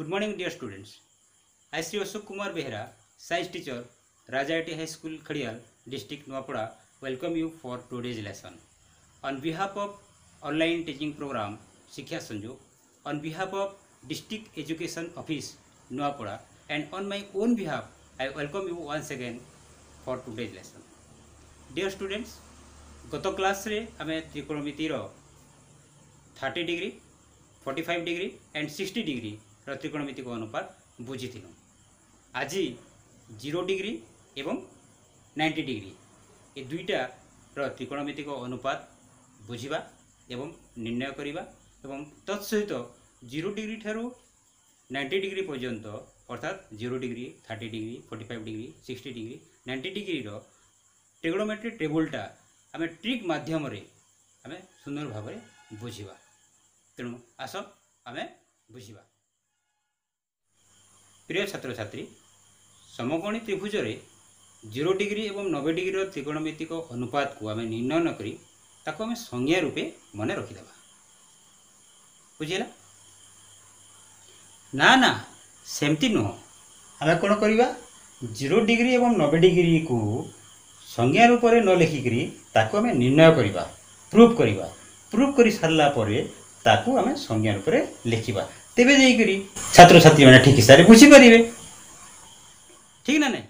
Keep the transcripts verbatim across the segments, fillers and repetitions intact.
morning, dear students. I, Sri Ashok Kumar Behera, Science teacher, Raja I T High School, Khadial, District Nuapara, welcome you for today's lesson. On behalf of online teaching program Shiksha Sanjog, on behalf of District Education Office, Nuapara, and on my own behalf, I welcome you once again for today's lesson. Dear students, गत class रे आमे त्रिकोणमिति रो thirty degree forty five degree and sixty degree रो त्रिकोणमिति को अनुपात बुझीथिलु। आज जीरो डिग्री एवं नाइंटी डिग्री ये दुईटा रो त्रिकोणमिति को अनुपात बुझिबा एवं निर्णय करिबा एवं तत्सहित जीरो डिग्री ठारू नाइंटी डिग्री पर्यंत अर्थात zero degree thirty degree forty five degree sixty degree ninety degree रो ट्रिगोनोमेट्री टेबुलटा आमे ट्रिक माध्यम रे आमे सुंदर भाव में बुझिबा। तेणु आस आमे बुझिबा। प्रिय छात्र छात्री, समकोणी त्रिभुज रे जीरो डिग्री एवं नब्बे डिग्री रो त्रिकोणमितिक अनुपात को आमे निर्णय न करी ताको आमे संज्ञा रूपे मने रखिदेबा। बुझिला ना ना सेमती नुह। आमे कोन करिबा जीरो डिग्री एवं नब्बे डिग्री को संज्ञा रूप में न लिखिकी ताको आमे निर्णय करिबा, प्रूफ करिबा। प्रूफ करि सारला परे ताको आमे संज्ञा रूप में लिखिबा। तेबे जेइकरी छात्र छात्री माने ठीक हिसाब से बुझी परिबे। ठीक ना नहीं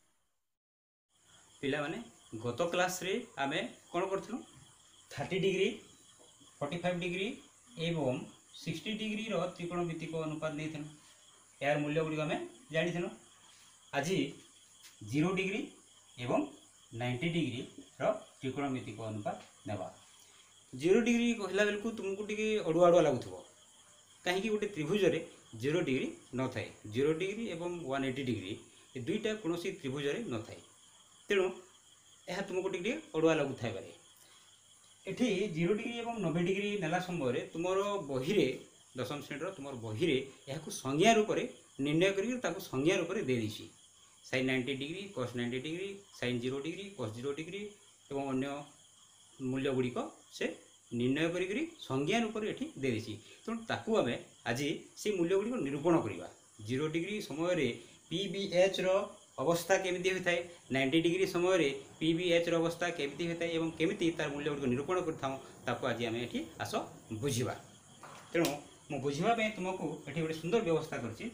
पिला माने गत क्लास रे आमे कोन करथिलु thirty degree forty five degree एवं सिक्सटी डिग्री रो त्रिकोणमिति को अनुपात नेथिलु। यार मूल्य गुडी आमे जानिथिलु। आज जीरो डिग्री एवं नाइंटी डिग्री रो त्रिकोणमिति को अनुपात नेबा। जीरो डिग्री कहला बेलकु तुमको टिके अडुआ अडुआ लागुथबो कहीं गोटे त्रिभुज रे जीरो डिग्री न थाए। जीरो डिग्री एवं वन एटी डिग्री ये दुईटा कोनोसी त्रिभुज रे न थाए। तेणु यह तुमको टिके अडुआ लागु थाए बारे। एठी जीरो डिग्री एवं नब्बे डिग्री नेला समय रे तुमरो बही रे दशम श्रेणी रो तुमरो बही रे यहाकु संज्ञा रूप रे निर्णय करी ताकु संज्ञा रूप रे दे दिछि। Sine ninety degree cos ninety degree sine zero degree cos zero degree एवं अन्य मूल्य गुड़िक से निर्णय करी संज्ञा रूप से ये दे दी। तेणु ताकू आम आज से मूल्य गुड़िक निरूपण करवा। जीरो डिग्री समय रे पी बी एच रो अवस्था केमिति होता है, नाइंटी डिग्री समय रे पी बी एच रो अवस्था केमिति होता है एवं केमिति तार मूल्य गुड़िक निरूपण करथाऊ ताकू आज आम ये आस बुझा। तेणु मु बुझापी तुमको ये गोटे सुंदर व्यवस्था करछि।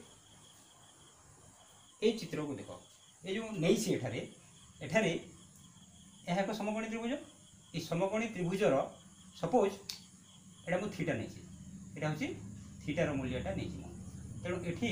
ये चित्र को देख ये जो नहीं एठारे एठारे यह एक समकोणी त्रिभुज। ये समकोणी त्रिभुजर सपोज एटा मु थीटा नहीं एटा होची थीटार मूल्यटा नहीं। तेणु एठी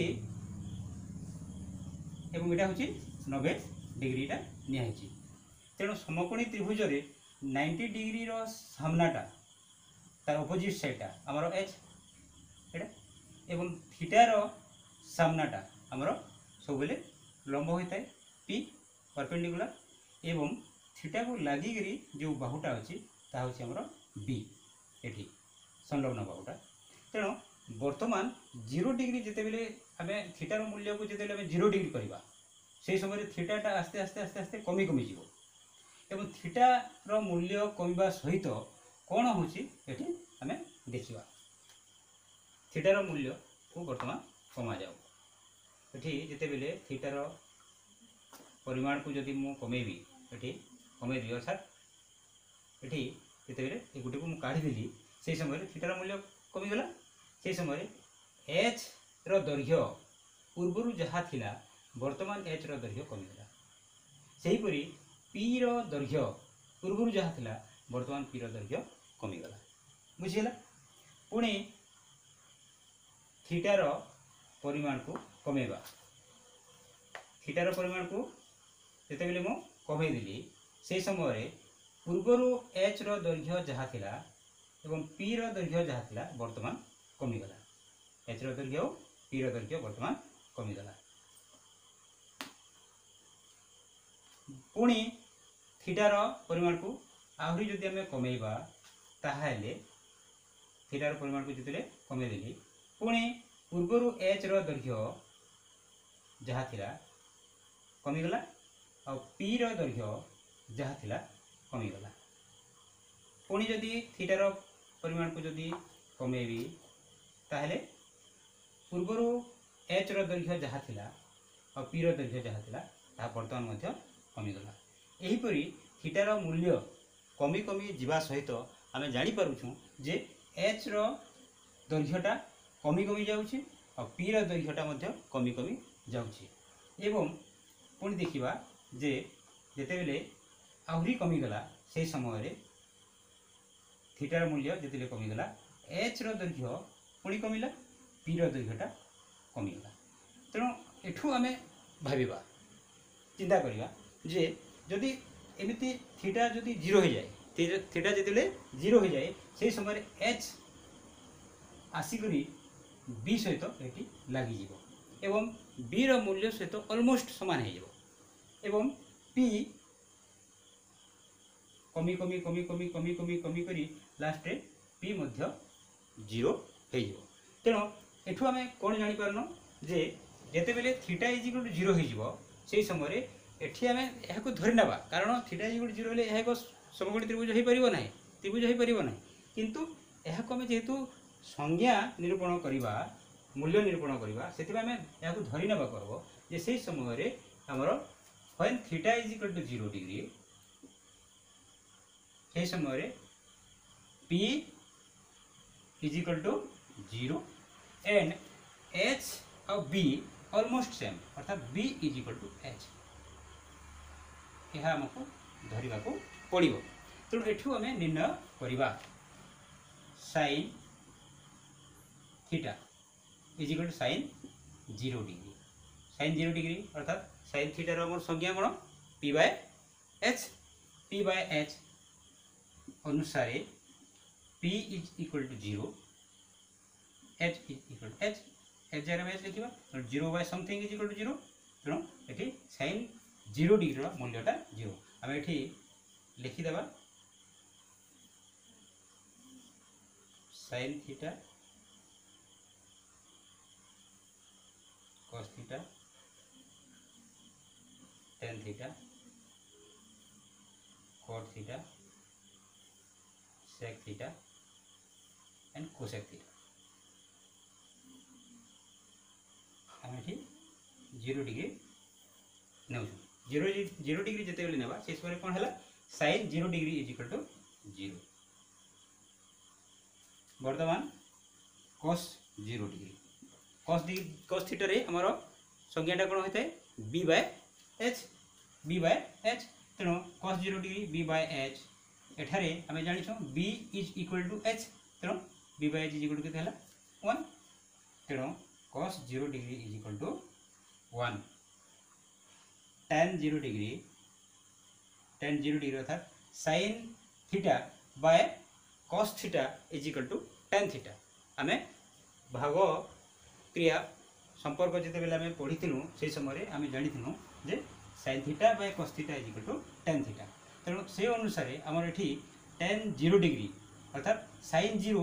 एवं एटा होची नब्बे डिग्रीटा नियाहिची। तेणु समकोणी त्रिभुज रे नाइंटी डिग्री रो सामनाटा तार अपोजिट साइडटा हमर एच एटा एवं थीटार सामनाटा हमर सब बेले लंब होता है पी परपेंडिकुलर एवं थीटा को लगिकी जो बाहुटा अच्छी ताकि आमर बी एठी संलग्न बाहुटा। तेणु वर्तमान जीरो डिग्री जिते बेले आम थीटार मूल्य को जिते आम जीरो डिग्री करवा से समय थीटाटा आस्ते आस्ते आस्ते आस्ते कमी कमी जीव एवं थीटार मूल्य कमिबा सहित कौन होची एठी आम देखिबा। थीटार मूल्य को वर्तमान कमा जाओ एठी जिते बेले थीटार परिमाण को जदि मु कमेबी एठी कमे दियो अर्थात एठी जिते बेले ए गुटे को मु काढी देली से समय थीटार मूल्य कमी गला। से समय एच रो दैर्घ्य पूर्वरु जहा थिला वर्तमान एच रो दैर्घ्य कमी गला। सेही परी पी रो दैर्घ्य पूर्वरु जहा थिला वर्तमान पी रो दैर्घ्य कमी गला। बुझिला पुणी थीटार परिमाण को कमेबा। थीटार परिमाण को जिते बेले मु कमे देली से समय पूर्वरु एच रो दैर्घ्य जहा थिला एवं पी रो दैर्घ्य जहा थिला वर्तमान कमी गला। एच रो दैर्घ्य और पी रो दैर्घ्य वर्तमान कमी गला। पुणी थीटार परिमाण को आहरी जदि आमे कमेबा ताहाले थीटार परिमाण को जिते कमे देली पुणी पूर्वरु एच रो दैर्घ्य जहा थिला कमी गला और पी रो दैर्घ्य जहा थिला कमी गला। पुणी जदि थीटार परिमाण को जदि कमेबी ताहले पूर्वरु एच रो दैर्घ्य जहाँ थिला और पी रो दैर्घ्य जहाँ थिला ताहा वर्तमान मध्य कमिगला। एहीपरि थीटार मूल्य कमी कमी जीवा सहित आमे जानि पारुछु जे एच रो दैर्घ्यटा कमी कमी जाउछि और पी रो दैर्घ्यटा मध्य कमी कमी जाउछि। एवं पुणी देखिबा जे जेतेबेले आहुरी कमिगला से समय रे थीटार मूल्य जेतेबेले कमिगला एच रो दैर्घ्य पुणी कमिला पी रो दैर्घ्यटा कमिगला। तेणु एठू आमे भाबिबा चिंता करिबा जे जदि एमिति थीटा जदि जीरो हो जाए थीटा जेतेबेले जीरो हो जाए से समय एच आसिकरी बी सहित एटी लागि जिवो एवं बी रो मूल्य सहित ऑलमोस्ट समान हो जिवो एवं पी कमी कमी कमी कमी कमी कमी कमी करी लास्ट रे पी मध्य जीरो हो जिवो। तेणु एठू आमे कोन जानि पारनो जे जेतेबेले theta is equal to zero हो जिवो से समय रे एठी आमे एहाको धरि नबा कारण theta is equal to zero हेले एहाको समकोणी त्रिभुज हो परिबो नाही त्रिभुज हो परिबो नाही किंतु एहाको आमे जेहेतु संज्ञा निरूपण करिबा मूल्य निरूपण करिबा सेति आमे एहाको धरि नबा करबो जे सेही समय रे हमरो when theta is equal to zero degree से समय रे p is equal to zero and h और b ऑलमोस्ट सेम अर्थात b is equal to h यह हमको धरिबा को पड़िबो। तेणु एठू आमे निर्णय करिबा sin theta is equal to sin zero degree sin zero degree अर्थात sin थीटा रो हमर संज्ञा कोन p by h p by h अनुसारे p is equal to zero h is equal to h h जरा में लिखिबा तो zero by something is equal to zero. तेणु एठी sin जीरो डिग्री रो मूल्यटा जीरो आमे एठी लिखि देबा sin theta cos theta tan theta cot theta sec theta and cosec theta आमे एठी जीरो डिग्री नेउ जीरो जीरो डिग्री जेते बेले नेबा से समय कोन हला sin zero degree is equal to zero वर्तमान cos जीरो डिग्री cos डी cos थीटा रे हमरो संज्ञाटा कोन होइते b by h b by h। तेणु cos zero degree b by h एठारे आमे जानिछो b is equal to h तेणु b by h is equal to केते हला वन। तेणु cos zero degree is equal to one tan zero degree tan zero degree अर्थात sin theta by cos theta is equal to tan theta आमे भाग क्रिया संपर्क जेते बेले आमे पढिथिनु से समय रे आमे जानिथिनु जे sin theta by cos theta is equal to tan theta. तेणु से अनुसार आमर एठी tan जीरो डिग्री अर्थात sin zero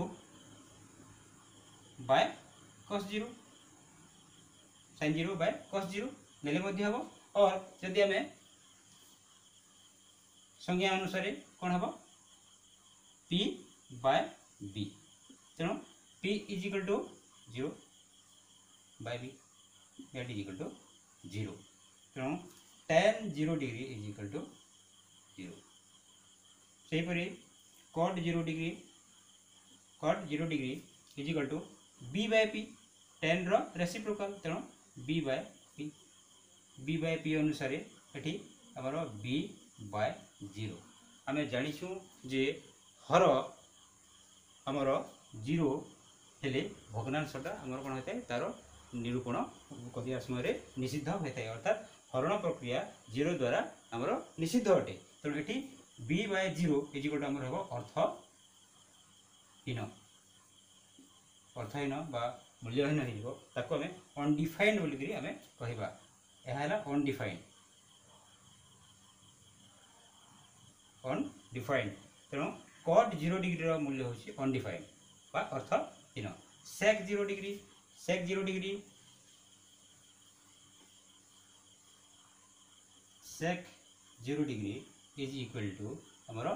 by cos zero sin zero by cos zero नेले मध्य हबो और जदि आमे संज्ञा अनुसार कोन हबो p बाय b। तेणु p is equal to zero by b that is equal to zero. तेणु tan zero degree is equal to zero. सेही परि cot zero degree cot zero degree is equal to b by p tan रो reciprocal तेणु b by p b by p अनुसार एठी हमरो b by zero आमे जानिछु जे हर हमरो जीरो हेले भग्नांशटा हमर कोन होते तार निरूपण करिया समय निषिद्ध होता है अर्थात हरण प्रक्रिया जीरो द्वारा हमरो निषिद्ध अटे। तेणु एठी b by zero is equal to हमर हबो अर्थहीन अर्थहीन बा मूल्यहीन हो ताको आमे अनडिफाइंड बोली करी आमे कहिबा एहा हला अनडिफाइंड अनडिफाइंड। तेणु cot जीरो डिग्री रो मूल्य होछि अनडिफाइंड बा अर्थहीन। sec zero degree sec zero degree sec zero degree is equal to हमरो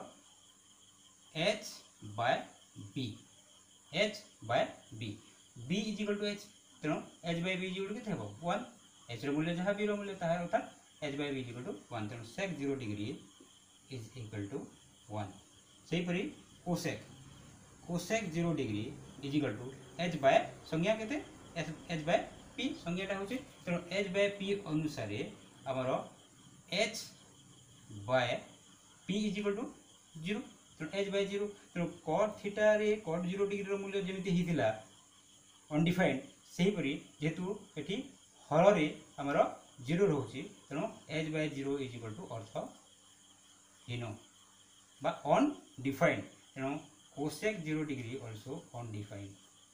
h by b h by b b is equal to h तेणु H by B equal to के one H रूल्य जहाँ B रूल्य तार अर्थात H by B equal to one तेणु sec zero degree is equal to one सेहीपरि cosec cosec zero degree is equal to H by संज्ञा के एच बाय पी संज्ञाटा हूँ तेणु एच बाय पी अनुसार आमर H by P is equal to zero तेणु H by zero तेणु cot theta रे cot zero degree मूल्य जमी होता अनडिफाइंड सेहीपरि जेहेतु ये हर रे आमर जीरो रोचे तेणु H by zero is equal to अर्थहीन बा अनडिफाइंड तेणु cosec zero degree also undefined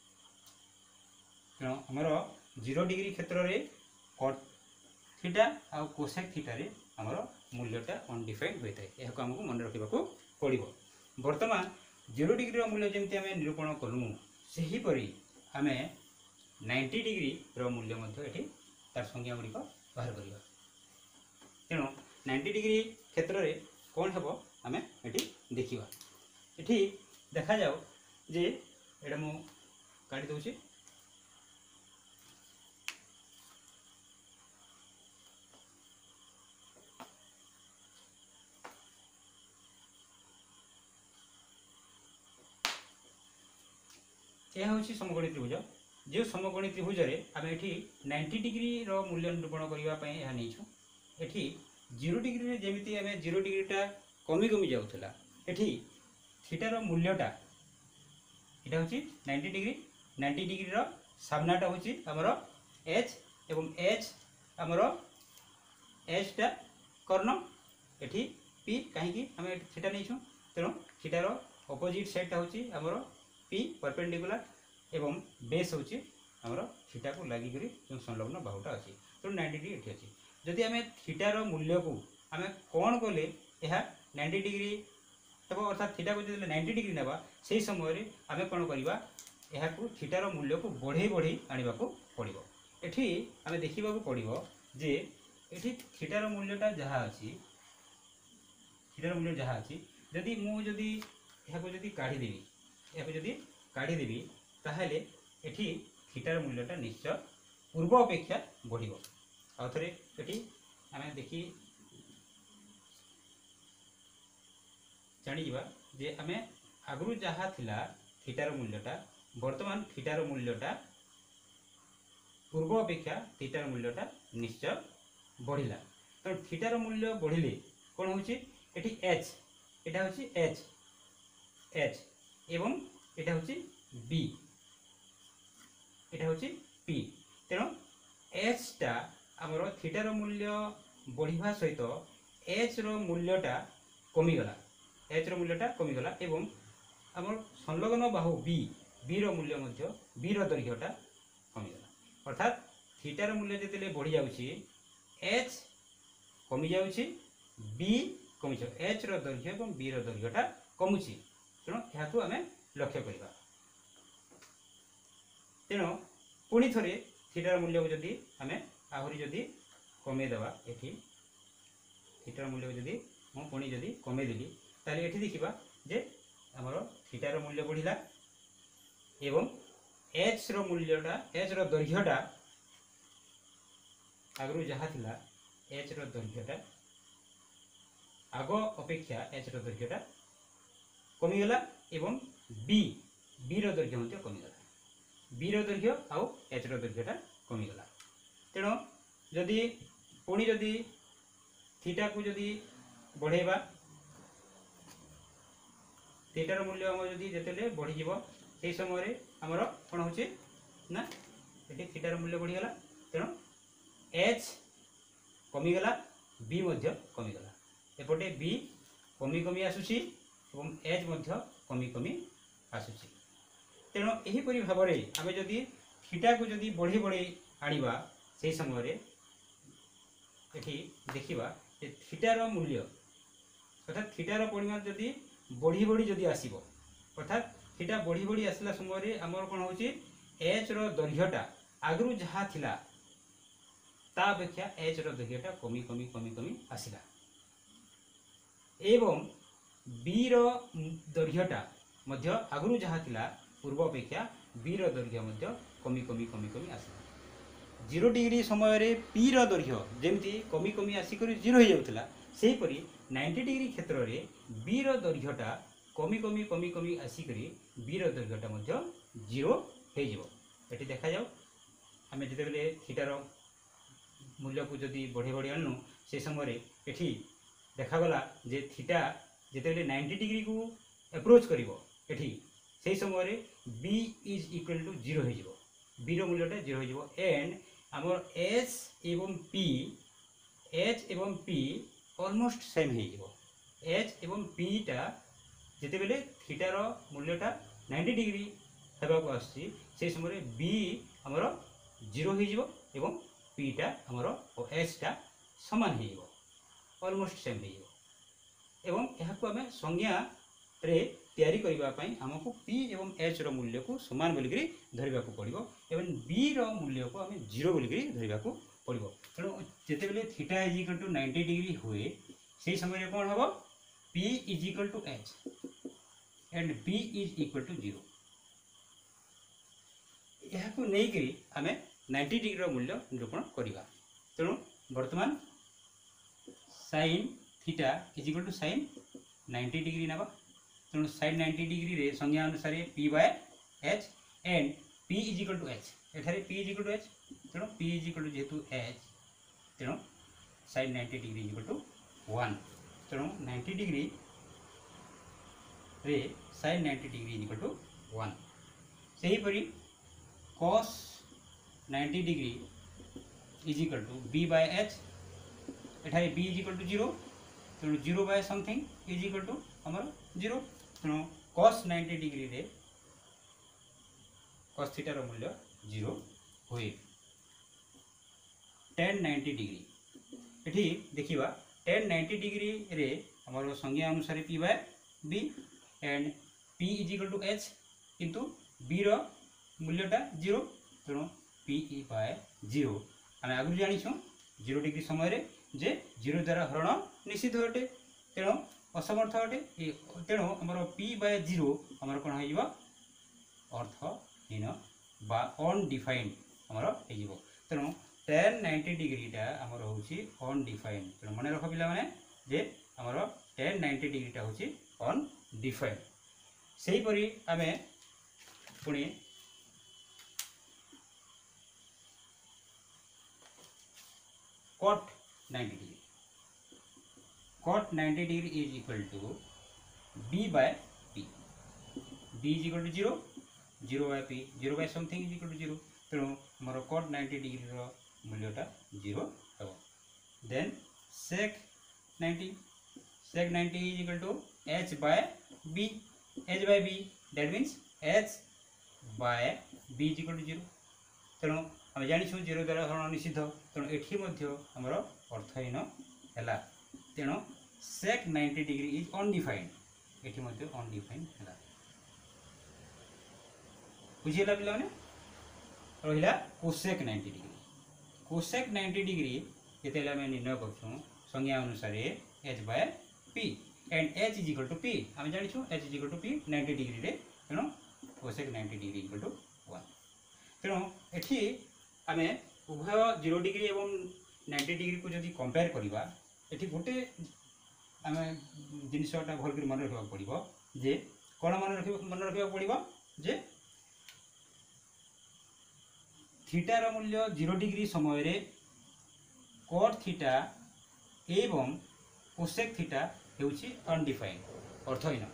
तेणु आमर जीरो डिग्री क्षेत्र में कट थीटा आ कोसेक थीटा रे आमर मूल्यटा अनडिफाइंड होता है यह आमको मन रखा पड़ो बर्तमान जीरो डिग्री मूल्य जमी आम निरूपण कलु सेहीपरि आम नाइंटी डिग्री रूल्य तार संज्ञा गुड़िक बाहर करवा तेणु नाइंटी डिग्री क्षेत्र में कौन हम आम ये देखा ये देखा जाओ जे एटा मु काटी दूसरी यह हूँ समकोणी त्रिभुज जो समकोणी त्रिभुज आम ये नाइंटी डिग्री रो मूल्य निरूपण करने यह नहीं एठी जीरो डिग्री जमी आम जीरो डिग्रीटा कमी कमी जाऊला एठी थीटार मूल्यटा यहाँ हूँ नाइंटी डिग्री नाइंटी डिग्री रो सामनाटा हूँ आमर एच एवं एच आमर एचटा कर्ण एठी पी कहीं आम थीटा नहीं तेणु थीटार अपोजिट साइडटा हूँ आमर पी परपेंडिकुलर एवं बेस हूँ आमर थीटा को लगिक जो संलग्न बाहुटा अच्छी तेणु नाइंटी डिग्री ये अच्छी जदि आम थीटार मूल्य को आम कौन कले यह नाइंटी डिग्री तब अर्थात थीटा को जो नाइंटी डिग्री नेबा से समय आम कौन करवा यह थीटार मूल्य को बढ़े बढ़े आने को पड़ो एठी आम देखा पड़ो जे ये थीटार मूल्यटा जहाँ अच्छी थीटार मूल्य जहाँ अच्छी जदि मुझे यहाँ जदि काढ़ीदेवी यहाँ जदि काढ़ीदेवी ताहले एठी थीटार मूल्यटा निश्चय पूर्व अपेक्षा बढ़िबो आउ थरे एठी आमे देखि जानि जिबा जे आमे आगरु जहाँ थिला थीटार मूल्यटा वर्तमान थीटार मूल्यटा पूर्व अपेक्षा थीटार मूल्यटा निश्चय बढ़िला तो थीटार मूल्य बढ़िले कोन होची एठी एच एटा होची एच एच एवं एटा होची बी एटा होची पी तेणु एच टा आमर थीटार मूल्य बढ़िया सहित एच रो मूल्यटा कमीगला एच रो मूल्यटा कमीगला एवं आमर संलग्न बाहु बी बी रो मूल्य मध्य बी रो दैर्घ्यटा कमीगला अर्थात थीटार मूल्य जेतेले बढ़ी जाउची एच कमी जाउची बी कमी जाउ एच रो दैर्घ्य एवं बी रो दैर्घ्यटा कमुची तेणु यहाँ आम लक्ष्य करवा तेणु पुणी थे थीटार मूल्य को जदि आम आहरी जदि कमेदेवा ये थीटार मूल्य को जदि मु पुणी जदि कमेदेली ताले ये देखा जे आमर थीटार मूल्य बढ़िला एवं एच रो मूल्यटा एच रो दैर्घ्यटा आगु जहाँ थिला एच रो दैर्घ्यटा आग अपेक्षा एच रो दैर्घ्यटा कमीगला एवं बी बी रो दैर्घ्य मध्य कमीगला बी रो दैर्घ्य आउ एच रो दैर्घ्यटा कमीगला तेणु जदि पुणी जदि थीटा को जदि बढ़ेबा थीटार मूल्य आम जदि जेतेले बढ़ी जीवो से समय आमर कौन होचे ना ये थीटार मूल्य बढ़ीगला तेणु एच कमीगला बी मध्य कमीगला एपटे बी कमी कमी आसुची एवं एच मध्य कमी कमी आसुची तेणु एहीपरि भाव में आम जदि थीटा को जदि बढ़ी बढ़ी आनिबा से समय एठी देखिबा जे थीटार मूल्य अर्थात थीटार परिमाण जदि बढ़ी बढ़ी जदि आसीबो अर्थात थीटा बढ़ी बढ़ी आसला समय आमर कौन होची एच रो दैर्घ्यटा आगरु जहाँ थिला ता अपेक्षा एच रो दैर्घ्यटा कमी कमी कमी कमी आसिला एवं बी रो दैर्घ्यटा मध्य आगरु जहाँ थिला पूर्व अपेक्षा बी रो दैर्घ्य मध्य कमी कमी कमी कमी आस जीरो डिग्री समय पी रो दैर्घ्य जमी कमी कमी आसिक जीरो हो जाऊला सेहीपरि नाइंटी डिग्री क्षेत्र में बी रो दैर्घ्यटा कमी कमी कमी कमी आसिक बी रो दैर्घ्यटा जीरो हो देखा जाओ आम जिते थीटार मूल्य को जदि बढ़े बढ़े आणनु से समय एठी देखागला जे थीटा जिते नाइंटी डिग्री को एप्रोच करिवो एठी से समय B is equal to zero हो बी रो मूल्यटा जीरो हो एंड आमर एच एवं पी एच एवं पी ऑलमोस्ट सेम हो एच एवं पी टा जिते बेले थीटार मूल्यटा नाइंटी डिग्री होगा आसी से समय बी आमर जीरो हो पी टा आमर एच टा समान हो ऑलमोस्ट सेम हो एवं यहाँ आम संज्ञा रे तैयारी करने आमको पी एवं एच रो मूल्य को समान बोलिक धरने को पड़ो एवं बी रो मूल्य को आम जीरो बोलिक धरने को पड़ो तेणु जिते बेले theta is equal to ninety degree हुए से समय कौन हम P is equal to H and B is equal to zero यह नहीं आम नाइंटी डिग्री रो मूल्य निरूपण करवा तेणु वर्तमान sine theta is equal to sine ninety degree ना तेणु साइन नाइंटी डिग्री रे संज्ञा अनुसार P by H and P is equal to H एठारे P is equal to H तेणु पी इज इक्वल टू जेहेतु एच तेणु sine ninety degree is equal to one तेणु नाइंटी डिग्री रे sine ninety degree is equal to one सेहीपरि cos ninety degree is equal to B by H एठारे B is equal to zero तेणु zero by something is equal to आमर zero तेणु cos ninety degree रे cos थीटार मूल्य zero हुए ten ninety degree एठी देखिबा टेन नाइंटी डिग्री रे आमर संज्ञा अनुसार P by B and P is equal to H किंतु बी रो मूल्यटा जीरो तेणु पी इ बाय जीरो आम आगु जानिछो जीरो डिग्री समय जे जीरो द्वारा हरण निषिद्ध अटे तेणु असमर्थ अटे तेणु आमर पी बाय जीरो आमर कौन हो अर्थहीन बा अनडिफाइंड आमर हो तेणु टेन नाइंटी डिग्रीटा आमर हूँ अनडिफाइंड तेणु मन रख पिला माने जे आमर टेन नाइंटी डिग्रीटा हूँ अनडिफाइंड सेहीपरि आमे पुणी cot ninety degree cot ninety degree is equal to B by P B is equal to zero zero by P zero by something is equal to zero तेणु मोर कॉट नाइंटी डिग्री रो मूल्यटा zero हम then sec ninety sec ninety is equal to H by B H by B that means H by B is equal to zero तेणु आम जानी zero द्वारा हरण निषिद्ध तेणु एठी मध्य आमर अर्थहीन है तेणु sec ninety degree is undefined एठी मध्य अनडिफाइंड है बुझीला पिला माने रहिला cosec ninety degree cosec ninety degree जेतेला आम निर्णय करछुं संज्ञा अनुसार H by P and H is equal to P आम जानिछु H is equal to P ninety degree रे तेणु cosec ninety degree equal to one तेणु एठी आम उभय जीरो डिग्री एवं नाइंटी डिग्री को जदि कंपेयर करवा एठी गोटे आम जिनसटा भल मन रखा पड़ो जे कौन मन रख मन रखा पड़ो जे थीटार मूल्य जीरो डिग्री समय रे कॉट थीटा एवं कोसेक थीटा हेउछि अनडिफाइंड अर्थहीन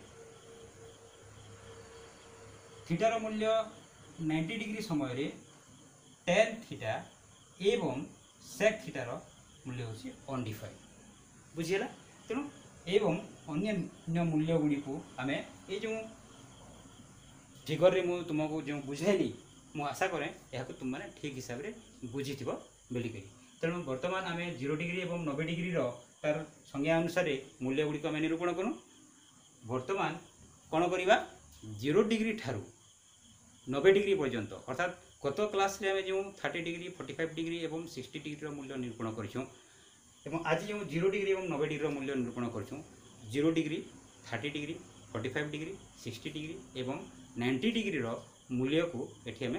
थीटार मूल्य नाइंटी डिग्री समय रे टेन थीटा एवं सेक थीटार मूल्य होछि अनडिफाइंड बुझीला तेणु एवं अन्य मूल्य गुड़ी को आम ये जो फिगर रे मु तुमको जो बुझाइली मु आशा करें यह तुम मैंने ठीक हिसाब से बुझी बोलिक तेणु बर्तमान आम जीरो डिग्री और नब्बे डिग्री तार संज्ञा अनुसार मूल्य गुड़ी आम निरूपण करूँ बर्तमान कौन करवा जीरो डिग्री ठारू नब्बे डिग्री पर्यंत अर्थात गत क्लास रे आम जो thirty degree forty five degree और सिक्सटी डिग्री मूल्य निरूपण करूँ आज जो जीरो डिग्री और नब्बे डिग्री मूल्य निरूपण करूँ zero degree thirty degree forty five degree sixty degree और नाइंटी डिग्री मूल्य को एठी आम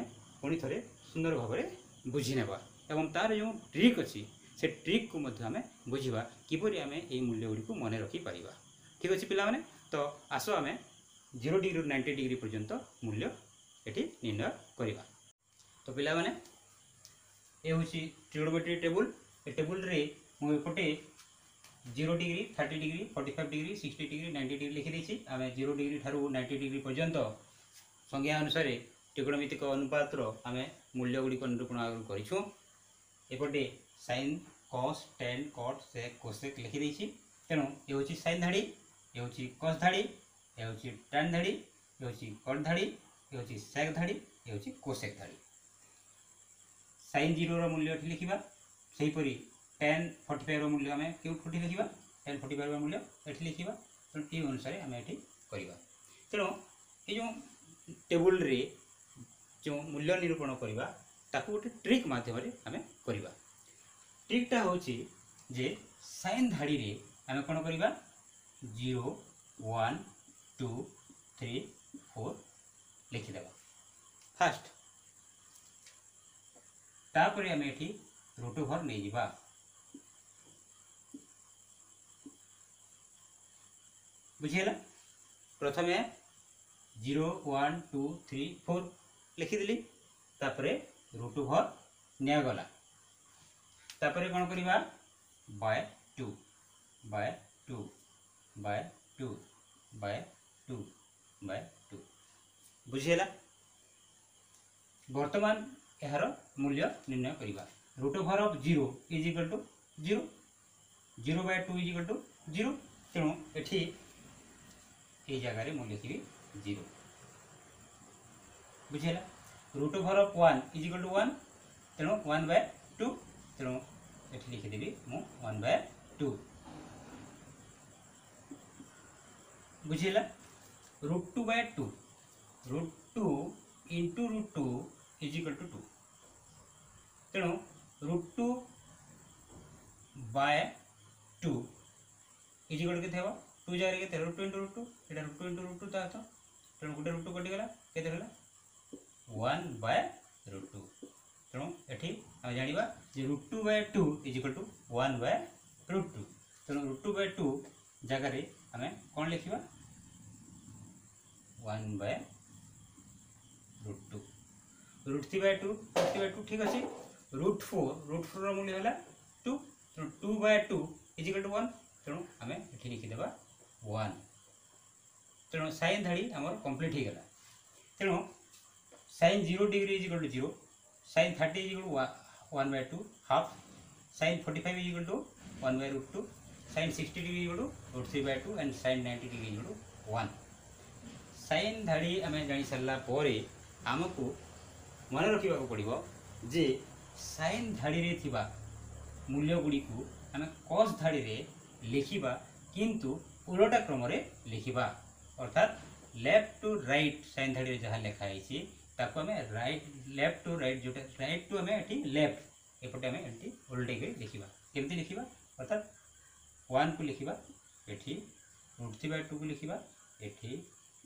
पुणी थे सुंदर भाव में बुझी नेबा एवं तार जो ट्रिक अच्छी से ट्रिक को मध्य आम बुझा किपरि आम ये मूल्य गुड़ी को मन रखिपर। ठीक अच्छे पिला माने तो आस आम जीरो डिग्री रु नाइंटी डिग्री पर्यंत मूल्य एटी निर्णय करवा। तो पिला माने ये हूँ ट्रिगोनोमेट्री टेबुल। ए टेबुल रे मुझे zero degree thirty degree forty five degree sixty degree ninety degree लिखिदी। आम जीरो डिग्री ठारू नाइंटी डिग्री पर्यंत संज्ञा अनुसार त्रिकोणमितिक अनुपात आम मूल्य गुड़ी निरूपण करूँ। एपटे sine cos tan cot sec cosec लिखिदी। तेणु ये हूँ साइन धाड़ी, ये हूँ कस धाड़ी, ये हूँ टेन धाड़ी, ये हूँ कट धाड़ी, ये हूँ सेक धाड़ी, ये हूँ कोसेक धाड़ी। साइन जीरो मूल्य लिखा सेहीपरि टेन फोर्टी फाइव मूल्य आम क्योंठि लिखा टेन फोर्टी फाइव मूल्य ये लिखा। तेणु ये अनुसार आम ये करवा। तेणु ये जो टेबुल रे जो मूल्य निरूपण करवा ताकू गोटे ट्रिक मध्यम आम करवा। ट्रिकटा हूँ जे साइन धाड़ी रे आम कौन करवा zero one two three four लिखिदे फास्ट। तापर आम ये रूट ओवर नहीं जा। बुझीगला प्रथम zero one two three four लिखिदेली तापर रूट ओवर निगला। तापर कौन करवा by two by two by two by two by two. बुझीगला वर्तमान यार मूल्य निर्णय करवा। Root over of zero is equal to zero zero by two is equal to zero. तेणु एठी ये जगह मूल्य लिखी जीरो। बुझीगला root over of one is equal to one तेणु वन बाय टू। तेणु ये लिखिदेवी मु वन बाय टू। बुझीगला root two by two root two into root two is equal to two. तेणु root two by two is equal के two जगह के root two into root two ये root two into root two ता तेणु गोटे root two कटिगला के one by root two. तेणु ये आम जाना जे root two by two is equal to one by root two. तेणु रूट टू बाय टू जगह आम कौन लिखा one by root two. Root three by two root three by two ठीक अच्छे। रूट फोर रूट फोर मूल्य है two तेणु two by two is equal to one. तेणु आम ये लिखिदे वन। तेणु साइन धाड़ी आमर कंप्लीट हो गला। तेणु sine zero degree is equal to zero sine thirty is equal to one by two half sine forty five is equal to one by root two sine sixty degree is equal to root three by two and sine ninety degree is equal to one. Sine धाड़ी आम जानी सारा पर आमको मन रखा पड़ो जे sign धाड़ी रे थिबा मूल्य गुड़ी को आम कस धाड़ी रे लिखिबा किंतु उलटा क्रम रे लिखिबा। अर्थात लेफ्ट टू राइट साइन धाड़ी रे जहाँ लिखाई ताको आम राइट लेफ्ट टू राइट जोटा राइट टू आम ये लेफ्ट एपटे आम ये उल्टे कर लिखा केमती लिखा। अर्थात वन को लिखा ये रूट थ्री बाय टू को लिखा ये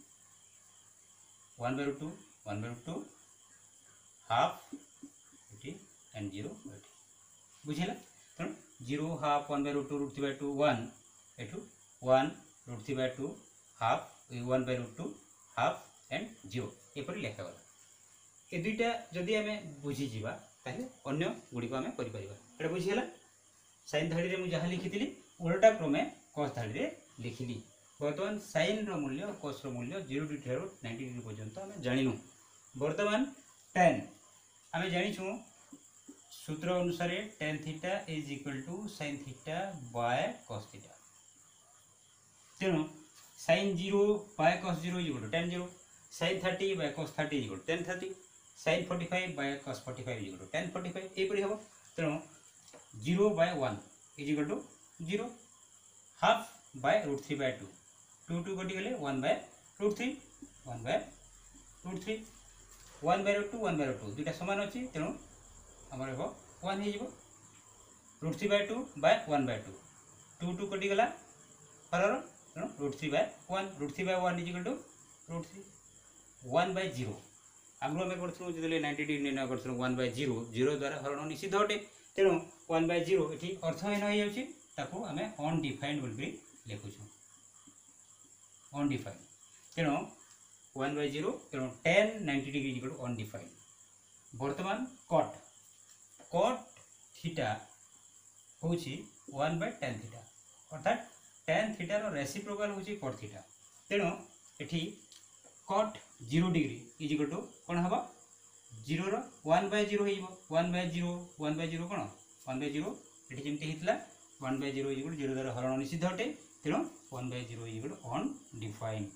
one by root two one by root two half ये एंड जीरो ये बुझेगा। तेणु zero half one by root two root three by two one एठू one root three by two half one by root two half and zero एपरी लिखागला। ये दुईटा जदि आम बुझीजा ताहले अन्य गुड़ी को आम कर बुझीगला। साइन धाड़ी में मुझे लिखी उल्टा क्रमे कस धाड़ी में लिखिली। बर्तमान साइन रो मूल्य और कस रो मूल्य जीरो डिग्री ठारू नाइंटी डिग्री पर्यंत आम जाणु। बर्तमान टेन आम जाचु सूत्र अनुसार tan theta is equal to sine theta by cos theta. तेणु sine zero by cos zero is equal to tan zero sine thirty by cos thirty is equal to tan thirty sine forty five by cos forty five is equal to tan forty five यहपरी हम। तेणु zero by one is equal to zero half by root three by two two two कटि गले one by root three one by root three one by root two one by root two दुटा सामान अच्छी। तेणु आमर हम one हो root three by two by one by two two two कटिगला फरर। तेणु root three by one root three by one is equal to root three one by zero आगु आम करूँ जो नाइंटी डिग्री निर्णय करूँ वन बाय जीरो जीरो द्वारा हरण निषिद्ध अटे तेणु वन बाय जीरो ये अर्थहीन हो जाऊँ आम अनडिफाइंड बोल लिखुँ अनडिफाइंड तेणु वन बाय जीरो तेणु tan ninety degree equal to undefined बर्तमान कट कट थीटा हूँ वन बाय टेन थीटा अर्थात टेन थीटार रेसिप्रोकाल हूँ कट थीटा तेणु एठी cot zero degree is equal to कौन हम जीरो वन बाय जीरो हो one by zero one by zero कौन वन बाय जीरो ये जमी होता one by zero is equal to zero द्वारा हरण निषिद्ध अटे तेणु one by zero is equal to undefined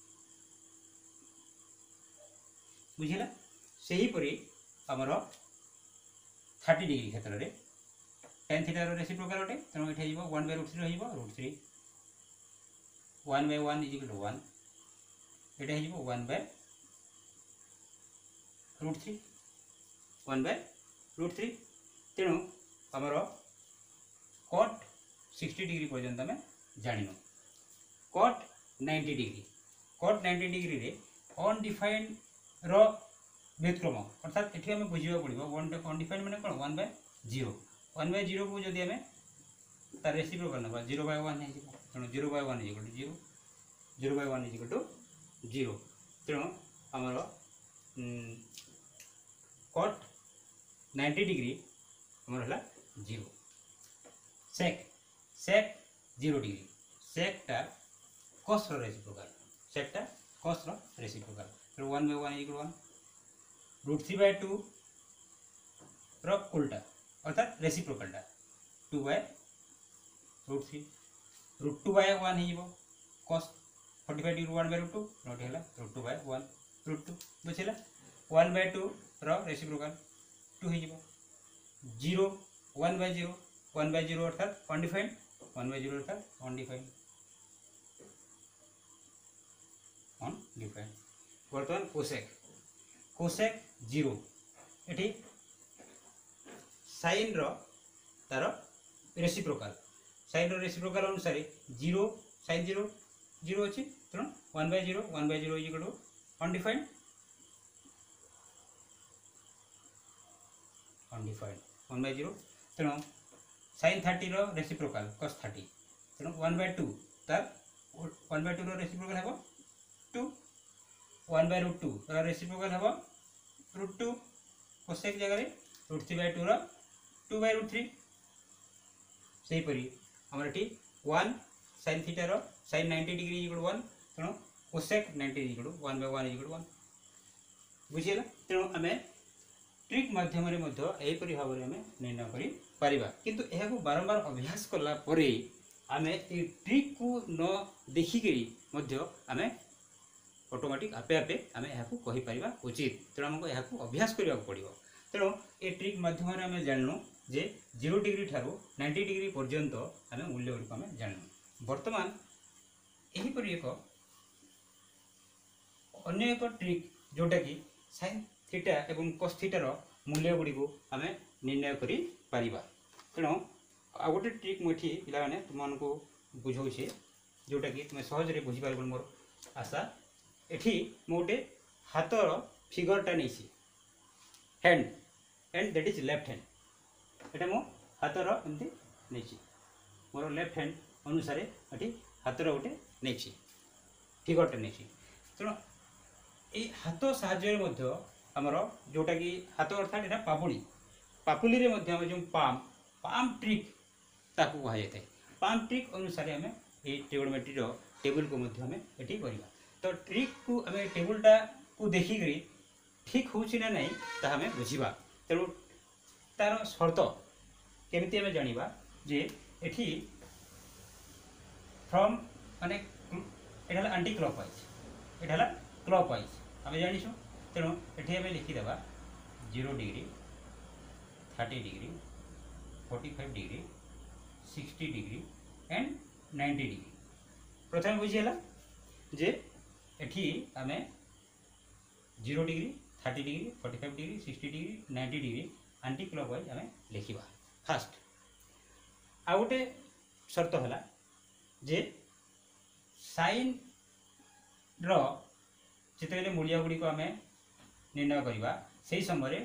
बुझिला सेहीपरि आमर थर्टी डिग्री क्षेत्र में टेन थीटार रेसिप्रोकाल अटे तेणु ये one by root three root three one by one is equal to one यहाँ हो one by root three one by root three तेणु आमर कट सिक्सटी डिग्री पर्यंत आम जान cot ninety degree cot ninety degree रे अनडिफाइंड रो व्युत्क्रम अर्थात ये आम बुझा पड़ो वन अनडिफाइंड मैंने कौन one by zero one by zero को जदि आम तार रेसिप्रोकाल ना जीरो बाय वन तेणु zero by one is equal to zero zero by one is equal to zero तेणु आमर कट नाइंटी डिग्री आमर है zero sec sec zero degree सेकटा कस रेसिप्रोकाल सेकटा कस रेसिप्रोकाल तेणु one by one is equal one root three by two रो उल्टा अर्थात रेसिप्रोकालटा two by root three root two by one हो cos forty five degree one by root two note है root two by one root two बुझे one by two reciprocal two हो zero one by zero one by zero अर्थात undefined one by zero अर्थात undefined undefined बर्तमान cosec cosec zero ये sine रो तार reciprocal sine रो रेसिप्रोकाल अनुसार जीरो साइन जीरो जीरो अच्छी तेणु one by zero one by zero equal to undefined undefined one by zero तेणु साइन थर्टी रो रेसिप्रोकाल कस थर्टी तेणु वन बाय टू तार वन बाय टू रो reciprocal हम two one by root two तार reciprocal हम root two cosec जगह root three by two रो टू बाय रूट थ्री सेहीपरि आमर ये वन साइन थीटा रो sine ninety degree equal one तेणु cosec ninety equal one by one equal one बुझीगला तेणु आम ट्रिक मध्यम यहीपरि भाव में आम निर्णय कर किंतु यह बारंबार अभ्यास कला परे आम ये ट्रिक को न देखिकी आम ऑटोमेटिक आपे आपे आम यह कहीपर उचित तेणु आमको यह अभ्यास करने पड़ो तेणु ये ट्रिक मध्यम आम जानू जे जीरो डिग्री ठारू नाइंटी डिग्री पर्यंत आम मूल्य गुड़िक आम जानू वर्तमान यहीपरि एक अन्य एक ट्रिक जोटा कि साइन थीटा एवं कस थीटार मूल्य गुड़ी आम निर्णय कर तेणु आ गोटे ट्रिक मुझे पाने तुमको बुझाऊे जोटा कि तुम सहजरे बुझीपार मोर आशा एठी मोटे हाथर फिगरटा नहीं hand hand that is left hand एटा मो हाथर एमती नहीं मोर लेफ्ट हैंड अनुसार ये हाथर गोटे नहीं फिगरटा नहीं तेणु ये हाथ साहाय्य आमर जोटा कि हाथ अर्थात यहाँ पापुली पापुली रे मध्य जो पाम पाम ट्रिक ताकू कह जाए पाम ट्रिक अनुसार आम ये ट्रिगोनोमेट्री टेबुल को आम ये करवा तो ट्रिक को आम टेबुलटा को देखिक ठीक हो ना ताहा आम बुझा तेणु तार शर्त केमिति आम जानिबा जे एठी फ्रॉम माने एटा आंटी क्लॉकवाइज एटा क्लॉकवाइज आम जानिछु तेणु ये आम लिखिदेवा zero degree thirty degree forty five degree sixty degree and ninety degree प्रथम बुझीगला जे एठी आम zero degree thirty degree forty five degree sixty degree ninety degree anti clockwise आम लिखा फास्ट आ गोटे शर्त है जे साइन रो जिते मूल्य गुड़ी आम निर्णय करवा से समय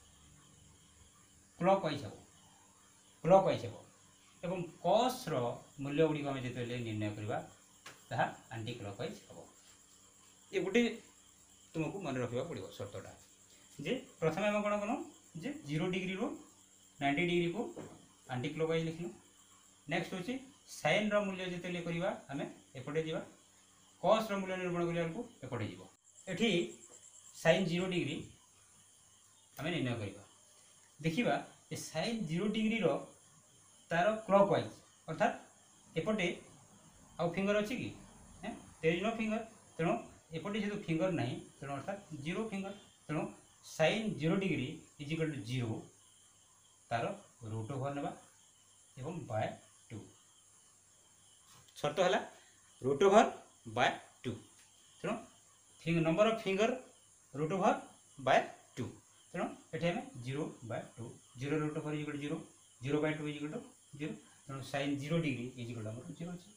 क्लॉक वाइज हम क्लॉक वाइज हम एवं कॉस रो मूल्य गुड़िक आम जो निर्णय करवा ताहा आंटी क्लॉक वाइज हम ये गोटे तुमको मन रखा पड़ो सर्तटा जे प्रथम आम कौन कल जे जीरो डिग्री रू नाइंटी डिग्री को आंटी क्लॉक वाइज लिखल नेक्स्ट हूँ साइन रो मूल्य जो करवा आम एपटे जा कॉस रो मूल्य निर्माण करने एपटे जी साइन जीरो डिग्री आम निर्णय करवा देखा साइन जीरो डिग्री रो तार क्लॉक वाइज अर्थात एपटे आउ फिंगर अच्छी कि देयर इज नो फिंगर तेणु एपटे जेहतु फिंगर ना तेणु अर्थात जीरो फिंगर तेणु sine zero degree is equal to zero तार रूट ओवर नेबा एवं बाय टू शर्त है रूट ओवर बाय टू तेणु number of finger root over by two तेणु ये आम zero by two zero root over is equal to zero zero by two is equal to zero तेणु sine zero degree is equal to zero अच्छे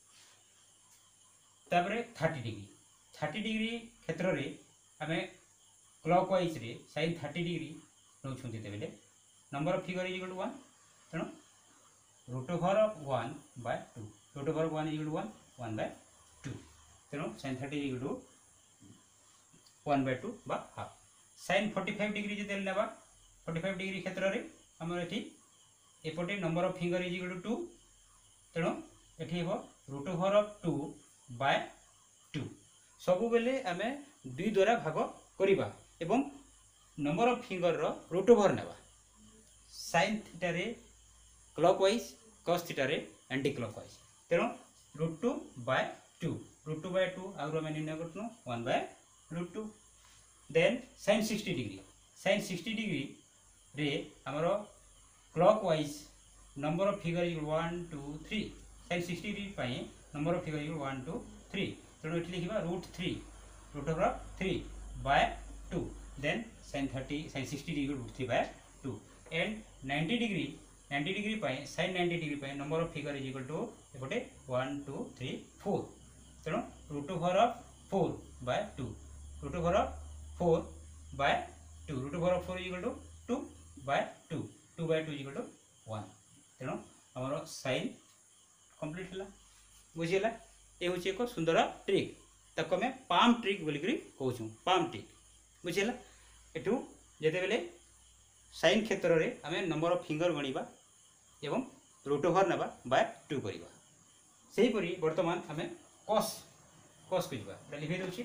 तापर thirty degree thirty degree क्षेत्र में आम clockwise रे साइन थर्टी डिग्री नौते बेले number of figure is equal to one तेणु root over one by two root over one is equal to one one by two तेणु sine thirty is equal to one by two बा half sine forty five degree जो ना forty five degree क्षेत्र में आम ये एपटे number of finger is equal to two तेणु ये root over of to by two सबु बेले आम दुई द्वारा भाग करिबा एवं नंबर ऑफ फिंगर रो रूट ओवर नेबा साइन थीटा रे क्लॉक वाइज कॉस थीटा रे एंटी क्लॉक वाइज तेणु root two by two root two by two आगु आम निर्णय करथुनु one by root two then sine sixty degree sine sixty degree रे हमरो clockwise number of figure is one two three sine sixty degree pi number of figure is one two three तेणु ये लिखा root three root over three by two then sine thirty sine sixty degree root three by two and ninety degree ninety degree pi sine ninety degree pi number of figure is equal to एपटे one two three four तेणु root over of four by two root over of four by two root over of four is equal to two by two two by two is equal to one तेणु आमर sign complete है बुझीगला ये हूँ एक सुंदर trick ताको आम palm trick बोलिकी कहूँ पाम ट्रिक बुझीगला एठू जेते बेले साइन क्षेत्र में आम नंबर ऑफ फिंगर गणवा एवं रूट ओवर नेबा बाय टू करवा सेहीपरि वर्तमान आम कॉस कॉस को जावा लिखी दूसरी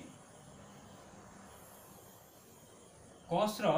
कॉस रो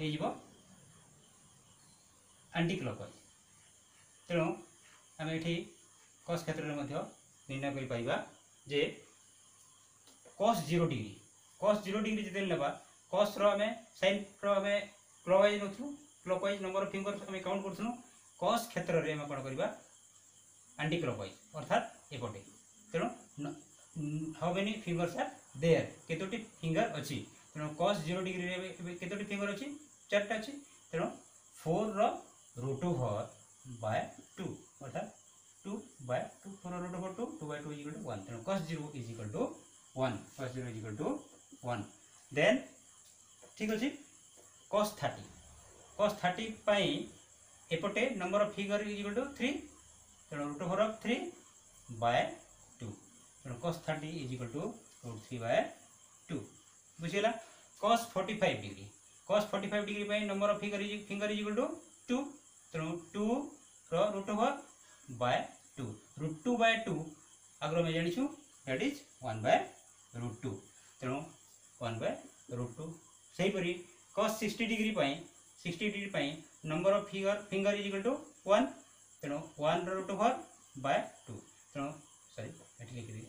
एंटी क्लॉकवाइज तेणु आम ये कॉस क्षेत्र में निर्णय कर पाइबा जे cos zero degree cos zero degree जिते नेबा कॉस रो आम साइन रो आम क्लॉकवाइज नथु क्लॉकवाइज नंबर ऑफ फिंगर आम काउंट करूँ कॉस क्षेत्र में आम कौन करवा एंटी क्लॉकवाइज अर्थात एपटे तेणु how many fingers are there केतोटी फिंगर अच्छी तेणु कॉस जीरो डिग्री केतोटी फिंगर अच्छी चार्टा अच्छी तेणु four whole root over by two अर्थात two by two four root over two two by two is equal to one तेणु cos zero is equal to one cos zero is equal to one then ठीक अच्छे cos thirty cos thirty पाई एपटे number of figure is equal to three तेणु root over of three by two तेणु cos thirty is equal to root three by two बुझीगला cos forty five degree cos forty five degree pi number of figure is finger is equal to two तेणु two whole root over by two root two by two आगे मैं जानी that is one by root two तेणु one by root two सेहीपरि cos sixty degree पाई sixty degree pi number of figure finger is equal to one तेणु one root over by two तेणु sorry ये लिखी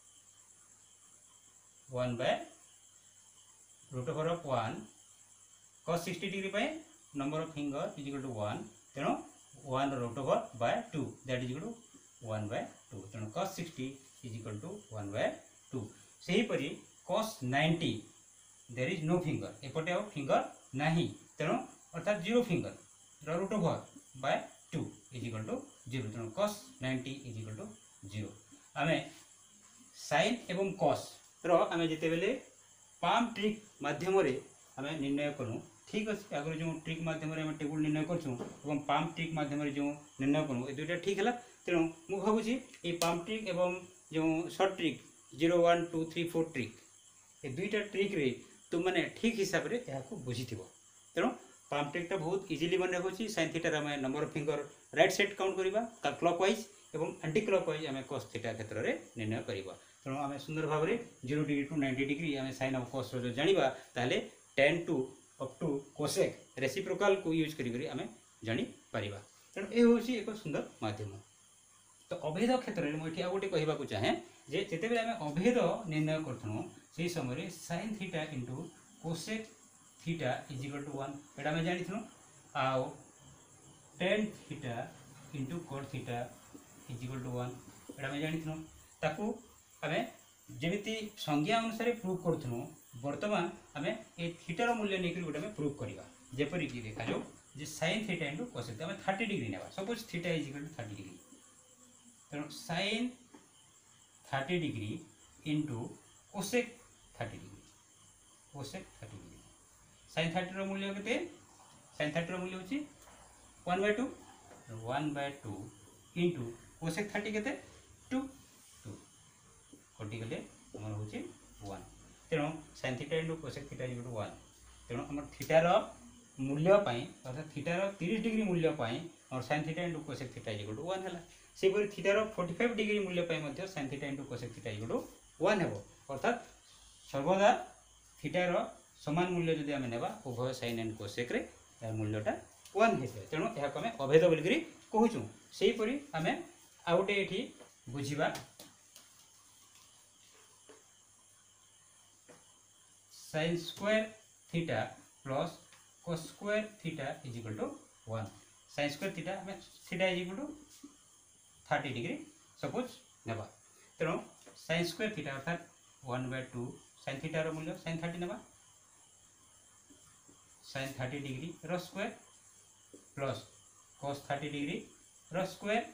one by root over of one cos sixty degree pi number of finger is equal to one तेणु one root over by two that is equal to one by two तेणु cos sixty is equal to one by two सेहीपरि cos ninety there is no finger एपटे आ finger नाही तेणु अर्थात zero finger root over by two is equal to zero तेणु cos ninety is equal to zero आम sine एवं cos रो आम जिते बेले पाम ट्रिक माध्यम आम निर्णय करूँ ठीक अच्छे आगे जो ट्रिक मध्यम टेबुल निर्णय करूँ पाम ट्रिक मध्यम जो निर्णय करूँ ये दुईटा ठीक है तेणु मुझे भावुँ ये पाम ट्रिक एवं जो short trick zero one two three four trick ये दुईटा ट्रिक रे तुम मैंने ठीक हिसाब से यहाँ बुझी तेणु पाम ट्रिकटा बहुत इजिली मन रखुच्छी साइन थीटार आम number of finger right side count करवा क्लॉक वाइज एवं एंटी क्लॉक वाइज आम कॉस थीटा क्षेत्र में निर्णय करवा तेणु आम सुंदर भाव में zero degree to ninety degree आम साइन ऑफ कॉस जो जाना ताले tan to up to cosec reciprocal को यूज करी आम जापर तेणु ये हूँ एक सुंदर माध्यम। तो अभेद क्षेत्र में मुझे गोटे कहवाक चाहे जे जिते आम अभेद निर्णय करूँ से समय sine theta into cosec theta is equal to one एटा आम जानी आउ tan theta into cot theta is equal to one एटा आम जानी ताकू आम जमी संज्ञा अनुसार प्रूव करूँ बर्तमान आम ए थीटार मूल्य नहीं गोटे प्रूव करवा जेपरिक देखा जाऊ जे साइन थीटा इंटू कोसेक आम थर्टी डिग्री नेबा suppose theta is equal to thirty degree तेणु sine thirty degree into cosec thirty degree cosec thirty degree sine thirty मूल्य के साइन थर्टी मूल्य हूँ one by two one by two into cosec thirty के two two कटिगले आम हूँ one तेणु sine theta into cosec theta is one तेणु आम थीटार मूल्य अर्थात थीटार तीस डिग्री मूल्य और sine theta into cosec theta is one है सेपरी थीटार फोर्टी फाइव डिग्री मूल्य sine theta into cosec theta is one है अर्थात सर्वदा थीटार समान मूल्य जदि आम नेबा उभय साइन एंड कोसेक रे मूल्यटा वन है तेणु यह आम अभेद बोलिकी कहूँ सेहीपरि आम आ गोटे ये बुझा sine square theta plus cos square theta is equal to one sine square theta आम theta is equal to thirty degree suppose नेबा तेणु साइन स्क्वायर थीटा अर्थात वन बाय टू साइन थीटार मूल्य साइन थर्टी नेबा sine thirty degree whole square plus cos thirty degree whole square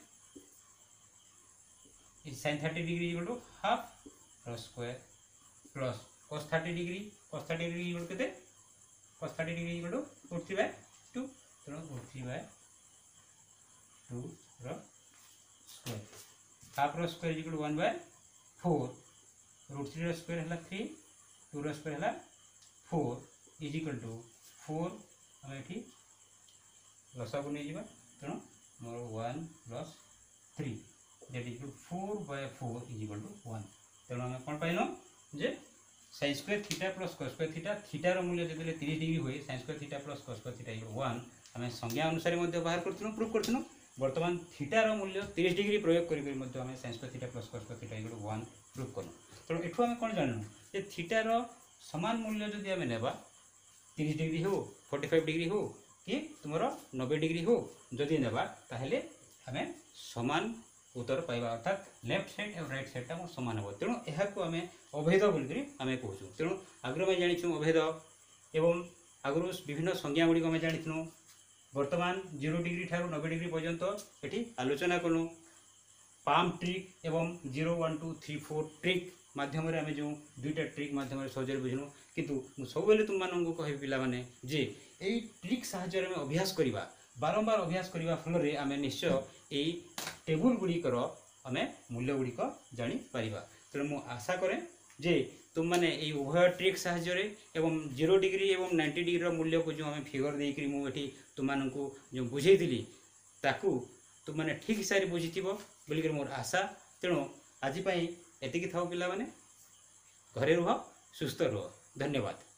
sine thirty degree is equal to half whole square plus cos thirty degree cos thirty degree equal केते cos thirty degree equal to root three by two तेणु root three by two whole square half whole square equal to one by four root three whole square है three two whole square है four is equal to four आम ये लसा को नहीं तेणु मोर one plus three that is equal four by four is equal to one तेणु आम कौन पाइल जे sine square theta plus cos square theta थीटार मूल्य जो तीस डिग्री हुए sine square theta plus cos square theta one आम संज्ञा अनुसार बाहर करूँ प्रूव करूँ बर्तमान थीटार मूल्य तीस डिग्री प्रयोग करें sine square theta plus cos square theta one prove करूँ तेणु एठू आम कौन जानू जे थीटार समान मूल्य जदि आम नेबा तीस डिग्री हो फोर्टी फाइव डिग्री हो कि तुम नब्बे डिग्री हो जदि नेबा ताहेले आम समान उत्तर पाइबा अर्थात लेफ्ट साइड और राइट साइड आम सामान हम तेणु यह आम अभेद बोलिकी आम कहूँ तेणु आगु आम जानी अभेद एवं आगु विभिन्न संज्ञा गुड़िक आम जानी बर्तमान जीरो डिग्री ठार नब्बे डिग्री पर्यंत ये आलोचना कलु पाम ट्रिक एवं zero one two three four trick मध्यम आम जो दुईटा ट्रिक मध्यम सहज बुझलु किंतु सब तुम मानू कह पे जे यही ट्रिक साहाय्य आम अभ्यास करवा बारंबार अभ्यास करने फल आम निश्चय यही टेबुल गुड़िकर आम मूल्य गुड़िक जापर तेणु मु आशा करें जे तुम मैंने ये उभय ट्रिक साहाय्य एवं जीरो डिग्री एवं नाइंटी डिग्री मूल्य को जो आम फिगर देकर मुझे तुम जो बुझेली ताकू तुम मैंने ठीक हिसाब से बुझी बोलिक मोर आशा तेणु आज एति था पिला माने घरे रुह सुस्थ रुह धन्यवाद।